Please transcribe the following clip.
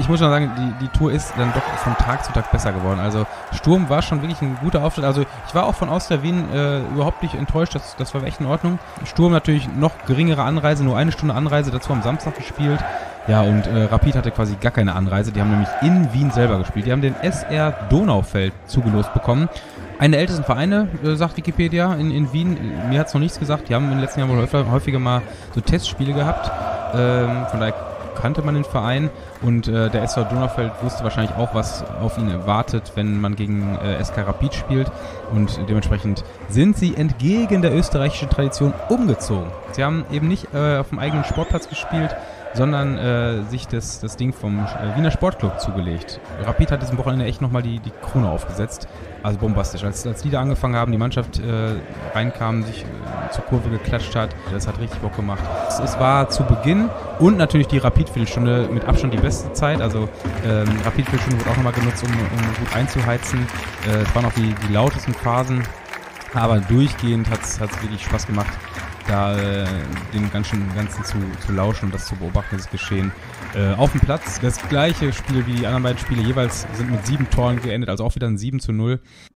ich muss schon sagen, die Tour ist dann doch von Tag zu Tag besser geworden. Also Sturm war schon wirklich ein guter Auftritt. Also ich war auch von Austria Wien überhaupt nicht enttäuscht. Das war echt in Ordnung. Sturm natürlich noch geringere Anreise, nur 1 Stunde Anreise, dazu am Samstag gespielt. Ja, und Rapid hatte quasi gar keine Anreise. Die haben nämlich in Wien selber gespielt. Die haben den SR Donaufeld zugelost bekommen. Einer der ältesten Vereine, sagt Wikipedia, in Wien. Mir hat es noch nichts gesagt. Die haben in den letzten Jahren wohl häufiger mal so Testspiele gehabt. Von daher kannte man den Verein. Und der SV Donaufeld wusste wahrscheinlich auch, was auf ihn erwartet, wenn man gegen SK Rapid spielt. Und dementsprechend sind sie entgegen der österreichischen Tradition umgezogen. Sie haben eben nicht auf dem eigenen Sportplatz gespielt, sondern sich das Ding vom Wiener Sportclub zugelegt. Rapid hat diesem Wochenende echt nochmal die Krone aufgesetzt. Also bombastisch. Als die da angefangen haben, die Mannschaft reinkam, sich zur Kurve geklatscht hat, das hat richtig Bock gemacht. Es war zu Beginn und natürlich die Rapid-Viertelstunde mit Abstand die beste Zeit. Also Rapid-Viertelstunde wurde auch nochmal genutzt, um gut einzuheizen. Es waren auch die lautesten Phasen, aber durchgehend hat es wirklich Spaß gemacht, da dem Ganzen zu lauschen und das zu beobachten, das Geschehen. Auf dem Platz das gleiche Spiel wie die anderen beiden Spiele, jeweils sind mit 7 Toren geendet, also auch wieder ein 7:0.